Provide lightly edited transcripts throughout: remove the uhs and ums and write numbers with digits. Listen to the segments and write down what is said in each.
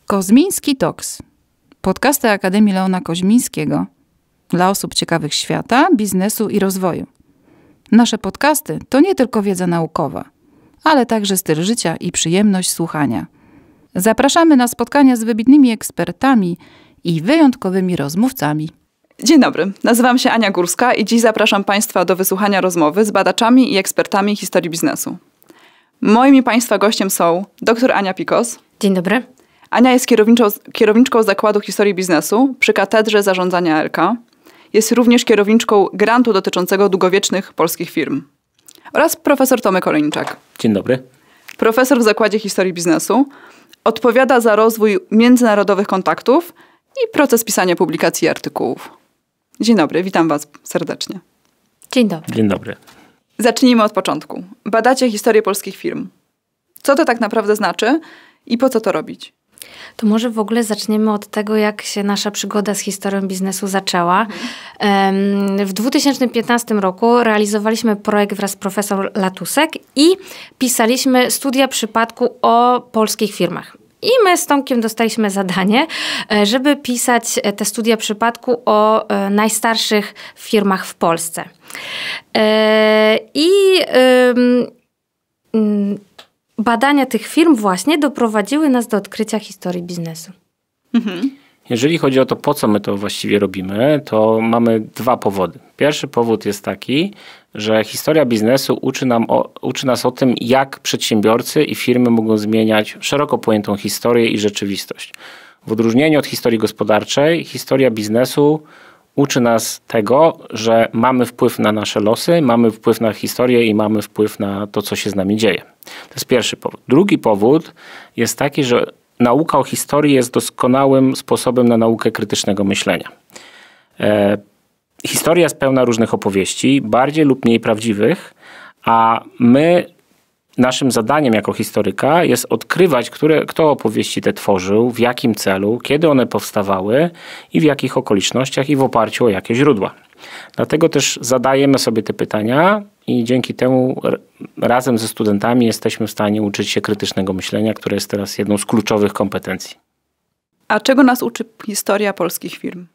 Kozmiński Talks. Podcasty Akademii Leona Koźmińskiego dla osób ciekawych świata, biznesu i rozwoju. Nasze podcasty to nie tylko wiedza naukowa, ale także styl życia i przyjemność słuchania. Zapraszamy na spotkania z wybitnymi ekspertami i wyjątkowymi rozmówcami. Dzień dobry, nazywam się Ania Górska i dziś zapraszam Państwa do wysłuchania rozmowy z badaczami i ekspertami historii biznesu. Moim i Państwa gościem są dr Ania Pikos. Dzień dobry. Ania jest kierowniczką Zakładu Historii Biznesu przy Katedrze Zarządzania LK. Jest również kierowniczką grantu dotyczącego długowiecznych polskich firm. Oraz profesor Tomek Olejniczak. Dzień dobry. Profesor w Zakładzie Historii Biznesu. Odpowiada za rozwój międzynarodowych kontaktów i proces pisania publikacji i artykułów. Dzień dobry, witam Was serdecznie. Dzień dobry. Dzień dobry. Zacznijmy od początku. Badacie historię polskich firm. Co to tak naprawdę znaczy i po co to robić? To może w ogóle zaczniemy od tego, jak się nasza przygoda z historią biznesu zaczęła. W 2015 roku realizowaliśmy projekt wraz z profesor Latusek i pisaliśmy studia przypadku o polskich firmach. I my z Tomkiem dostaliśmy zadanie, żeby pisać te studia przypadku o najstarszych firmach w Polsce. Badania tych firm właśnie doprowadziły nas do odkrycia historii biznesu. Jeżeli chodzi o to, po co my to właściwie robimy, to mamy dwa powody. Pierwszy powód jest taki, że historia biznesu uczy nas o tym, jak przedsiębiorcy i firmy mogą zmieniać szeroko pojętą historię i rzeczywistość. W odróżnieniu od historii gospodarczej, historia biznesu uczy nas tego, że mamy wpływ na nasze losy, mamy wpływ na historię i mamy wpływ na to, co się z nami dzieje. To jest pierwszy powód. Drugi powód jest taki, że nauka o historii jest doskonałym sposobem na naukę krytycznego myślenia. Historia jest pełna różnych opowieści, bardziej lub mniej prawdziwych, a naszym zadaniem jako historyka jest odkrywać, kto opowieści te tworzył, w jakim celu, kiedy one powstawały i w jakich okolicznościach i w oparciu o jakie źródła. Dlatego też zadajemy sobie te pytania i dzięki temu razem ze studentami jesteśmy w stanie uczyć się krytycznego myślenia, które jest teraz jedną z kluczowych kompetencji. A czego nas uczy historia polskich firm?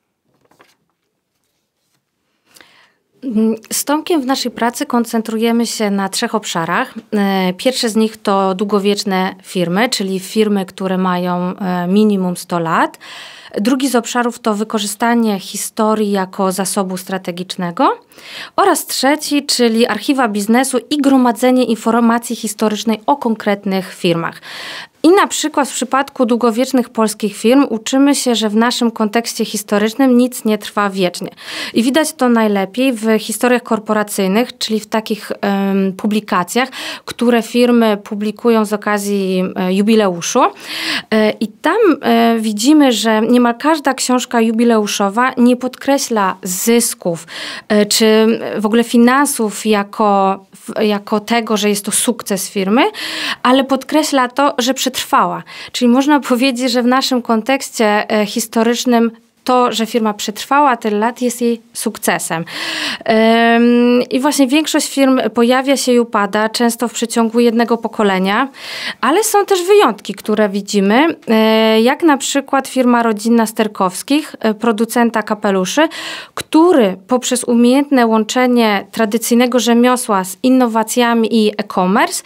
Z Tomkiem w naszej pracy koncentrujemy się na 3 obszarach. Pierwszy z nich to długowieczne firmy, czyli firmy, które mają minimum 100 lat. Drugi z obszarów to wykorzystanie historii jako zasobu strategicznego. Oraz trzeci, czyli archiwa biznesu i gromadzenie informacji historycznej o konkretnych firmach. I na przykład w przypadku długowiecznych polskich firm uczymy się, że w naszym kontekście historycznym nic nie trwa wiecznie. I widać to najlepiej w historiach korporacyjnych, czyli w takich publikacjach, które firmy publikują z okazji jubileuszu. I tam widzimy, że niemal każda książka jubileuszowa nie podkreśla zysków, czy w ogóle finansów jako tego, że jest to sukces firmy, ale podkreśla to, że przetrwała. Czyli można powiedzieć, że w naszym kontekście historycznym to, że firma przetrwała tyle lat, jest jej sukcesem. I właśnie większość firm pojawia się i upada, często w przeciągu jednego pokolenia, ale są też wyjątki, które widzimy, jak na przykład firma rodzinna Sterkowskich, producenta kapeluszy, który poprzez umiejętne łączenie tradycyjnego rzemiosła z innowacjami i e-commerce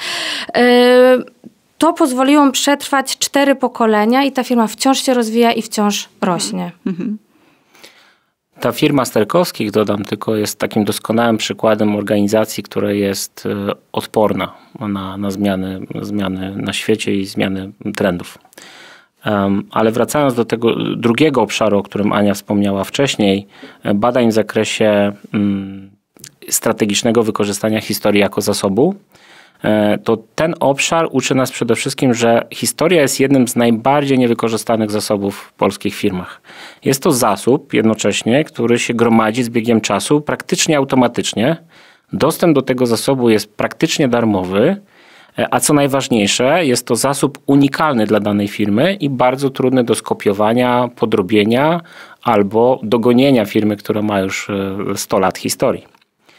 to pozwoliło przetrwać 4 pokolenia i ta firma wciąż się rozwija i wciąż rośnie. Ta firma Sterkowskich, dodam tylko, jest takim doskonałym przykładem organizacji, która jest odporna na zmiany na świecie i zmiany trendów. Ale wracając do tego drugiego obszaru, o którym Ania wspomniała wcześniej, badań w zakresie strategicznego wykorzystania historii jako zasobu, to ten obszar uczy nas przede wszystkim, że historia jest jednym z najbardziej niewykorzystanych zasobów w polskich firmach. Jest to zasób jednocześnie, który się gromadzi z biegiem czasu praktycznie automatycznie. Dostęp do tego zasobu jest praktycznie darmowy, a co najważniejsze, jest to zasób unikalny dla danej firmy i bardzo trudny do skopiowania, podrobienia albo dogonienia firmy, która ma już 100 lat historii.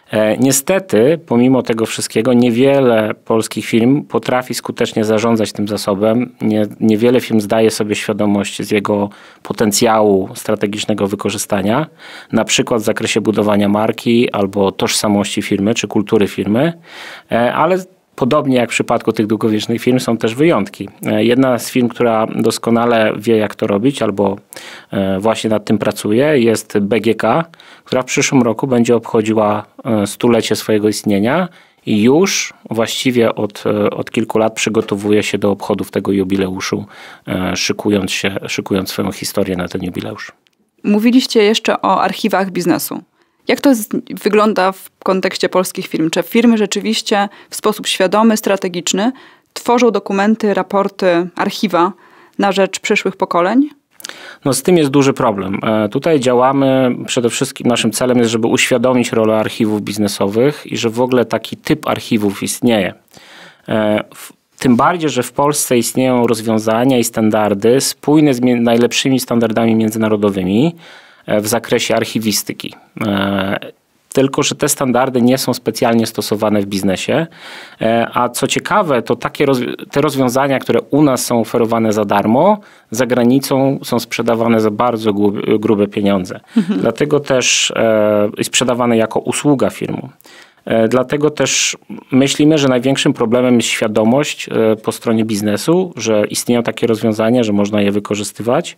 Niestety, pomimo tego wszystkiego, niewiele polskich firm potrafi skutecznie zarządzać tym zasobem. Niewiele firm zdaje sobie świadomość z jego potencjału strategicznego wykorzystania, na przykład w zakresie budowania marki albo tożsamości firmy czy kultury firmy, ale podobnie jak w przypadku tych długowiecznych firm są też wyjątki. Jedna z firm, która doskonale wie, jak to robić albo właśnie nad tym pracuje, jest BGK, która w przyszłym roku będzie obchodziła 100-lecie swojego istnienia i już właściwie od kilku lat przygotowuje się do obchodów tego jubileuszu, szykując swoją historię na ten jubileusz. Mówiliście jeszcze o archiwach biznesu. Jak to wygląda w kontekście polskich firm? Czy firmy rzeczywiście w sposób świadomy, strategiczny tworzą dokumenty, raporty, archiwa na rzecz przyszłych pokoleń? No z tym jest duży problem. Tutaj działamy, przede wszystkim naszym celem jest, żeby uświadomić rolę archiwów biznesowych i że w ogóle taki typ archiwów istnieje. Tym bardziej, że w Polsce istnieją rozwiązania i standardy spójne z najlepszymi standardami międzynarodowymi w zakresie archiwistyki. Tylko że te standardy nie są specjalnie stosowane w biznesie. A co ciekawe, to te rozwiązania, które u nas są oferowane za darmo, za granicą są sprzedawane za bardzo grube pieniądze. Dlatego też sprzedawane jako usługa firmom. Dlatego też myślimy, że największym problemem jest świadomość po stronie biznesu, że istnieją takie rozwiązania, że można je wykorzystywać.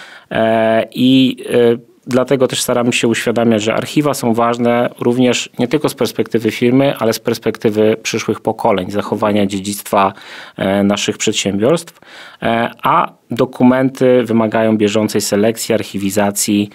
Dlatego też staramy się uświadamiać, że archiwa są ważne również nie tylko z perspektywy firmy, ale z perspektywy przyszłych pokoleń, zachowania dziedzictwa naszych przedsiębiorstw, a dokumenty wymagają bieżącej selekcji, archiwizacji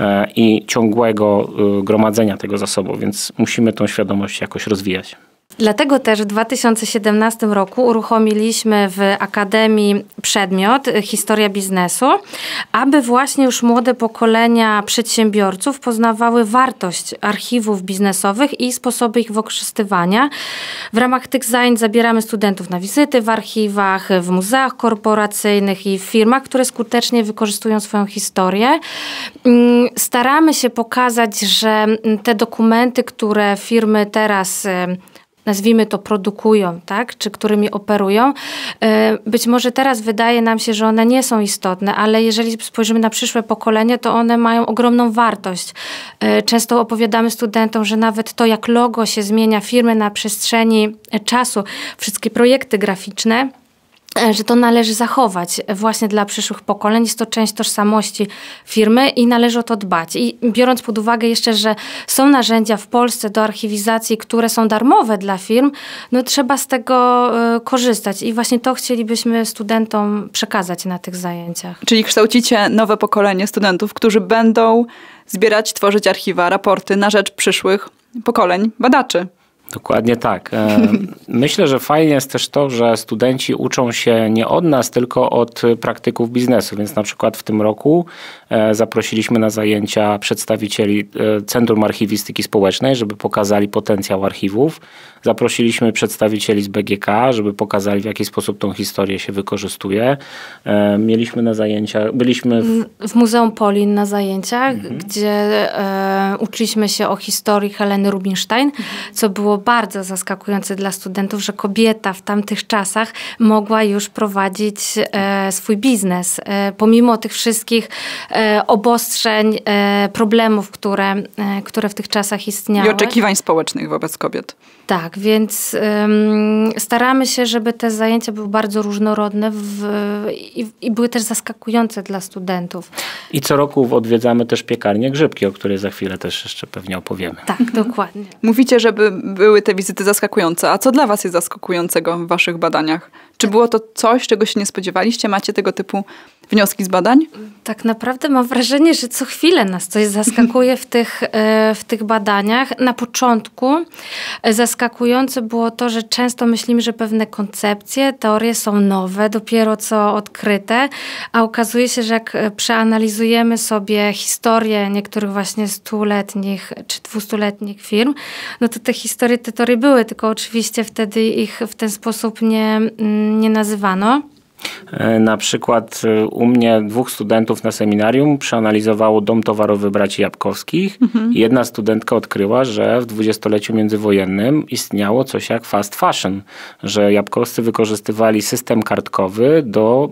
i ciągłego gromadzenia tego zasobu, więc musimy tą świadomość jakoś rozwijać. Dlatego też w 2017 roku uruchomiliśmy w Akademii przedmiot Historia biznesu, aby właśnie już młode pokolenia przedsiębiorców poznawały wartość archiwów biznesowych i sposoby ich wykorzystywania. W ramach tych zajęć zabieramy studentów na wizyty w archiwach, w muzeach korporacyjnych i w firmach, które skutecznie wykorzystują swoją historię. Staramy się pokazać, że te dokumenty, które firmy teraz nazwijmy to, produkują, tak? Czy którymi operują. Być może teraz wydaje nam się, że one nie są istotne, ale jeżeli spojrzymy na przyszłe pokolenie, to one mają ogromną wartość. Często opowiadamy studentom, że nawet to, jak logo się zmienia firmy na przestrzeni czasu, wszystkie projekty graficzne, że to należy zachować właśnie dla przyszłych pokoleń. Jest to część tożsamości firmy i należy o to dbać. I biorąc pod uwagę jeszcze, że są narzędzia w Polsce do archiwizacji, które są darmowe dla firm, no trzeba z tego korzystać. I właśnie to chcielibyśmy studentom przekazać na tych zajęciach. Czyli kształcicie nowe pokolenie studentów, którzy będą zbierać, tworzyć archiwa, raporty na rzecz przyszłych pokoleń badaczy. Dokładnie tak. Myślę, że fajnie jest też to, że studenci uczą się nie od nas, tylko od praktyków biznesu. Więc na przykład w tym roku zaprosiliśmy na zajęcia przedstawicieli Centrum Archiwistyki Społecznej, żeby pokazali potencjał archiwów. Zaprosiliśmy przedstawicieli z BGK, żeby pokazali, w jaki sposób tą historię się wykorzystuje. Mieliśmy na zajęciach, byliśmy w Muzeum Polin na zajęciach, gdzie uczyliśmy się o historii Heleny Rubinstein, co było bardzo zaskakujące dla studentów, że kobieta w tamtych czasach mogła już prowadzić swój biznes. Pomimo tych wszystkich obostrzeń, problemów, które w tych czasach istniały. I oczekiwań społecznych wobec kobiet. Tak, więc staramy się, żeby te zajęcia były bardzo różnorodne i były też zaskakujące dla studentów. I co roku odwiedzamy też piekarnię Grzybki, o której za chwilę też jeszcze pewnie opowiemy. Tak, dokładnie. Mówicie, żeby były te wizyty zaskakujące. A co dla was jest zaskakującego w waszych badaniach? Czy było to coś, czego się nie spodziewaliście? Macie tego typu wnioski z badań? Tak naprawdę mam wrażenie, że co chwilę nas coś zaskakuje w tych badaniach. Na początku zaskakujące było to, że często myślimy, że pewne koncepcje, teorie są nowe, dopiero co odkryte, a okazuje się, że jak przeanalizujemy sobie historię niektórych właśnie 100-letnich czy 200-letnich firm, no to te historie, te teorie były, tylko oczywiście wtedy ich w ten sposób nie nazywano. Na przykład u mnie 2 studentów na seminarium przeanalizowało dom towarowy braci Jabłkowskich. Jedna studentka odkryła, że w 20-leciu międzywojennym istniało coś jak fast fashion, że Jabłkowscy wykorzystywali system kartkowy do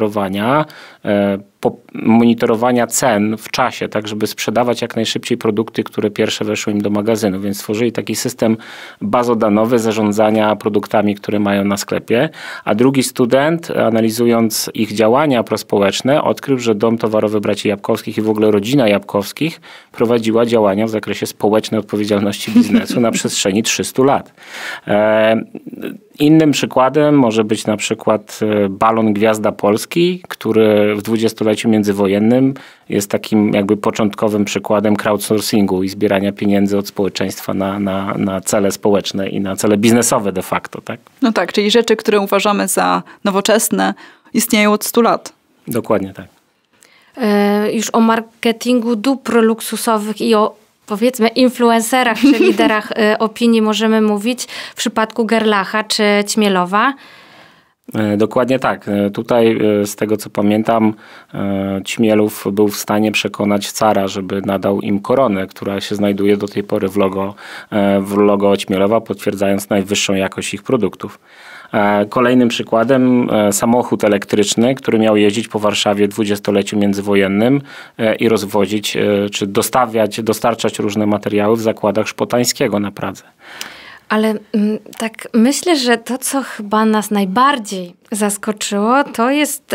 monitorowania cen w czasie, tak żeby sprzedawać jak najszybciej produkty, które pierwsze weszły im do magazynu, więc stworzyli taki system bazodanowy zarządzania produktami, które mają na sklepie, a drugi student, analizując ich działania prospołeczne, odkrył, że dom towarowy braci Jabłkowskich i w ogóle rodzina Jabłkowskich prowadziła działania w zakresie społecznej odpowiedzialności biznesu na przestrzeni 300 lat. Innym przykładem może być na przykład balon Gwiazda Polski, który w 20-leciu międzywojennym jest takim jakby początkowym przykładem crowdsourcingu i zbierania pieniędzy od społeczeństwa na cele społeczne i na cele biznesowe de facto. Tak? No tak, czyli rzeczy, które uważamy za nowoczesne, istnieją od 100 lat. Dokładnie tak. Już o marketingu dóbr luksusowych i o powiedzmy influencerach czy liderach opinii możemy mówić w przypadku Gerlacha czy Ćmielowa. Dokładnie tak. Tutaj z tego co pamiętam Ćmielów był w stanie przekonać cara, żeby nadał im koronę, która się znajduje do tej pory w logo Ćmielowa, potwierdzając najwyższą jakość ich produktów. Kolejnym przykładem samochód elektryczny, który miał jeździć po Warszawie w 20-leciu międzywojennym i rozwozić, czy dostarczać różne materiały w zakładach Szpotańskiego na Pradze. Ale tak myślę, że to, co chyba nas najbardziej zaskoczyło, to jest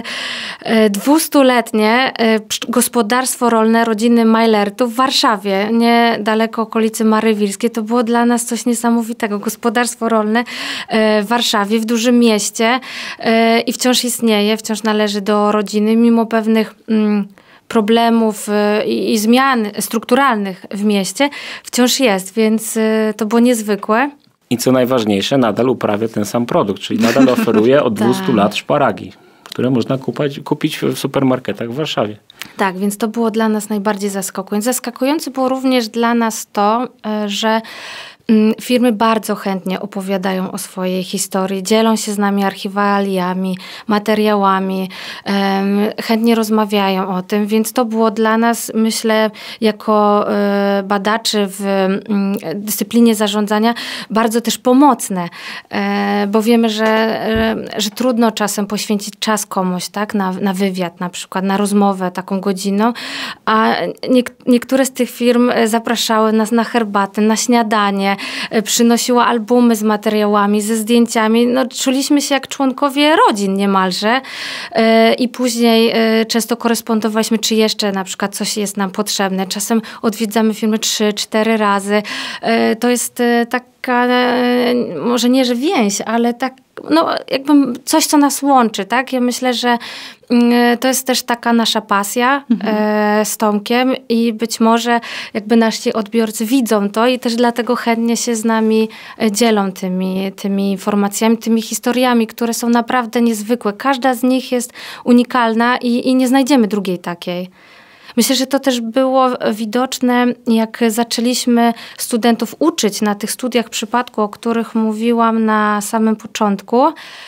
200-letnie gospodarstwo rolne rodziny Majlertów w Warszawie, niedaleko okolicy Marywilskiej. To było dla nas coś niesamowitego. Gospodarstwo rolne w Warszawie, w dużym mieście i wciąż istnieje, wciąż należy do rodziny, mimo pewnych problemów i zmian strukturalnych w mieście wciąż jest, więc to było niezwykłe. I co najważniejsze, nadal uprawia ten sam produkt, czyli nadal oferuje od 200 lat szparagi, które można kupić w supermarketach w Warszawie. Tak, więc to było dla nas najbardziej zaskakujące. Zaskakujące było również dla nas to, że firmy bardzo chętnie opowiadają o swojej historii, dzielą się z nami archiwaliami, materiałami, chętnie rozmawiają o tym, więc to było dla nas, myślę, jako badaczy w dyscyplinie zarządzania bardzo też pomocne, bo wiemy, że trudno czasem poświęcić czas komuś, tak, na wywiad na przykład, na rozmowę taką godzinną, a niektóre z tych firm zapraszały nas na herbatę, na śniadanie, przynosiła albumy z materiałami, ze zdjęciami. No, czuliśmy się jak członkowie rodzin niemalże i później często korespondowaliśmy, czy jeszcze na przykład coś jest nam potrzebne. Czasem odwiedzamy firmy 3-4 razy. To jest taka, może nie, że więź, ale tak, no jakby coś, co nas łączy, tak? Ja myślę, że to jest też taka nasza pasja z Tomkiem i być może jakby nasi odbiorcy widzą to i też dlatego chętnie się z nami dzielą tymi informacjami, tymi historiami, które są naprawdę niezwykłe. Każda z nich jest unikalna i nie znajdziemy drugiej takiej. Myślę, że to też było widoczne, jak zaczęliśmy studentów uczyć na tych studiach przypadku, o których mówiłam na samym początku.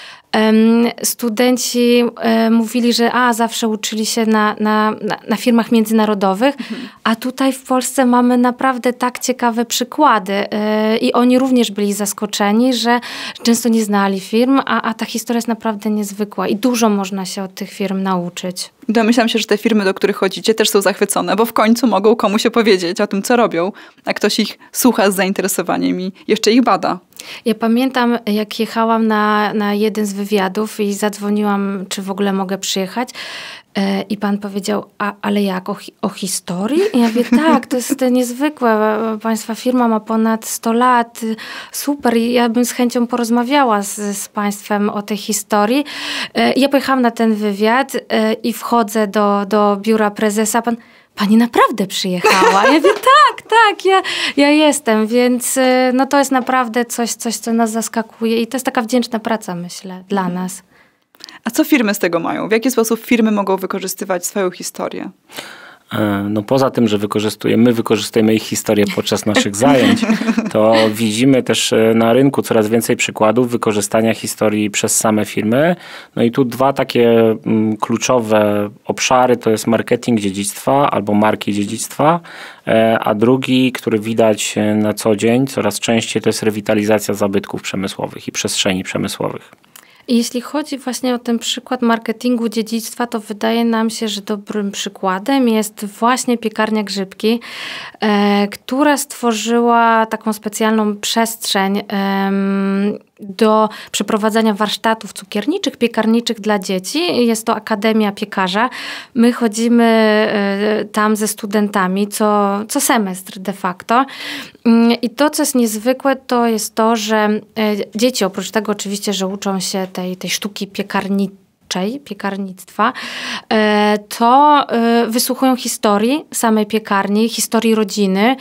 Studenci mówili, że zawsze uczyli się na firmach międzynarodowych, a tutaj w Polsce mamy naprawdę tak ciekawe przykłady i oni również byli zaskoczeni, że często nie znali firm, a ta historia jest naprawdę niezwykła i dużo można się od tych firm nauczyć. Domyślam się, że te firmy, do których chodzicie, też są zachwycone, bo w końcu mogą komuś opowiedzieć o tym, co robią, a ktoś ich słucha z zainteresowaniem i jeszcze ich bada. Ja pamiętam, jak jechałam na jeden z wywiadów i zadzwoniłam, czy w ogóle mogę przyjechać. I pan powiedział, ale jak, o historii? I ja mówię, tak, to jest niezwykłe. Państwa firma ma ponad 100 lat. Super. I ja bym z chęcią porozmawiała z państwem o tej historii. I ja pojechałam na ten wywiad i wchodzę do biura prezesa. Pani naprawdę przyjechała? Ja mówię, tak, ja jestem, więc no to jest naprawdę coś, co nas zaskakuje i to jest taka wdzięczna praca, myślę, dla nas. A co firmy z tego mają? W jaki sposób firmy mogą wykorzystywać swoją historię? No poza tym, że wykorzystujemy ich historię podczas naszych zajęć, to widzimy też na rynku coraz więcej przykładów wykorzystania historii przez same firmy. No i tu dwa takie kluczowe obszary to jest marketing dziedzictwa albo marki dziedzictwa, a drugi, który widać na co dzień coraz częściej, to jest rewitalizacja zabytków przemysłowych i przestrzeni przemysłowych. I jeśli chodzi właśnie o ten przykład marketingu dziedzictwa, to wydaje nam się, że dobrym przykładem jest właśnie piekarnia Grzybki, która stworzyła taką specjalną przestrzeń do przeprowadzania warsztatów cukierniczych, piekarniczych dla dzieci. Jest to Akademia Piekarza. My chodzimy tam ze studentami co semestr de facto. I to, co jest niezwykłe, to jest to, że dzieci oprócz tego oczywiście, że uczą się tej sztuki piekarnictwa, to wysłuchują historii samej piekarni, historii rodziny.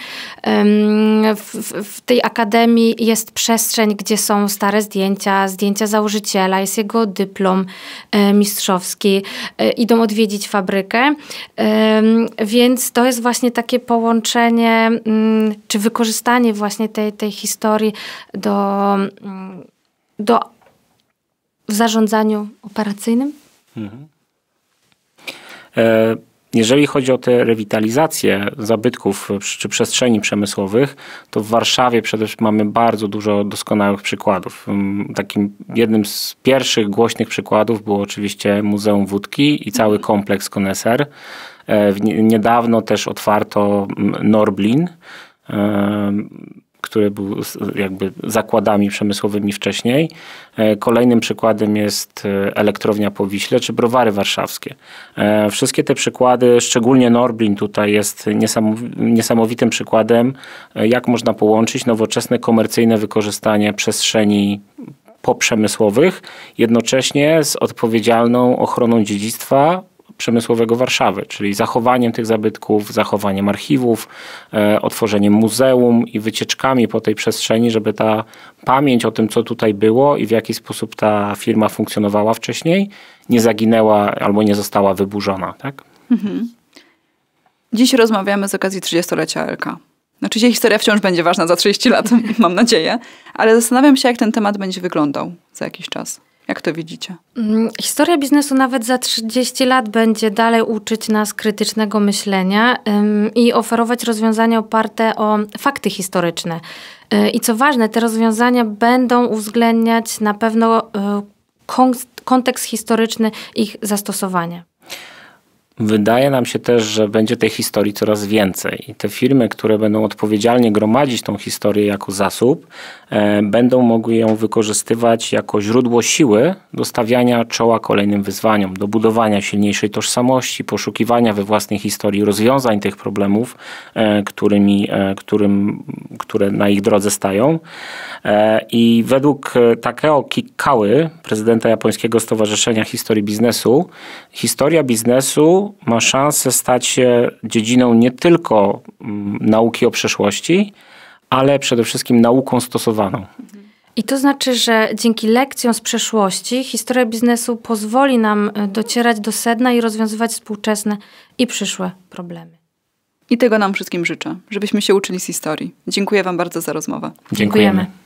W tej akademii jest przestrzeń, gdzie są stare zdjęcia założyciela, jest jego dyplom mistrzowski. Idą odwiedzić fabrykę, więc to jest właśnie takie połączenie, czy wykorzystanie właśnie tej historii w zarządzaniu operacyjnym? Jeżeli chodzi o tę rewitalizację zabytków czy przestrzeni przemysłowych, to w Warszawie przede wszystkim mamy bardzo dużo doskonałych przykładów. Takim jednym z pierwszych głośnych przykładów było oczywiście Muzeum Wódki i cały kompleks Koneser. Niedawno też otwarto Norblin, który był jakby zakładami przemysłowymi wcześniej. Kolejnym przykładem jest elektrownia po Wiśle czy browary warszawskie. Wszystkie te przykłady, szczególnie Norblin tutaj jest niesamowitym przykładem, jak można połączyć nowoczesne komercyjne wykorzystanie przestrzeni poprzemysłowych jednocześnie z odpowiedzialną ochroną dziedzictwa przemysłowego Warszawy, czyli zachowaniem tych zabytków, zachowaniem archiwów, otworzeniem muzeum i wycieczkami po tej przestrzeni, żeby ta pamięć o tym, co tutaj było i w jaki sposób ta firma funkcjonowała wcześniej, nie zaginęła albo nie została wyburzona. Tak? Dziś rozmawiamy z okazji 30-lecia LK. Znaczy, dzisiaj historia wciąż będzie ważna za 30 lat, mam nadzieję, ale zastanawiam się, jak ten temat będzie wyglądał za jakiś czas. Jak to widzicie? Historia biznesu nawet za 30 lat będzie dalej uczyć nas krytycznego myślenia i oferować rozwiązania oparte o fakty historyczne. I co ważne, te rozwiązania będą uwzględniać na pewno kontekst historyczny ich zastosowania. Wydaje nam się też, że będzie tej historii coraz więcej i te firmy, które będą odpowiedzialnie gromadzić tą historię jako zasób, będą mogły ją wykorzystywać jako źródło siły do stawiania czoła kolejnym wyzwaniom, do budowania silniejszej tożsamości, poszukiwania we własnej historii rozwiązań tych problemów, które na ich drodze stają. I według Takeo Kikały, prezydenta Japońskiego Stowarzyszenia Historii Biznesu, historia biznesu ma szansę stać się dziedziną nie tylko nauki o przeszłości, ale przede wszystkim nauką stosowaną. I to znaczy, że dzięki lekcjom z przeszłości historia biznesu pozwoli nam docierać do sedna i rozwiązywać współczesne i przyszłe problemy. I tego nam wszystkim życzę, żebyśmy się uczyli z historii. Dziękuję wam bardzo za rozmowę. Dziękujemy.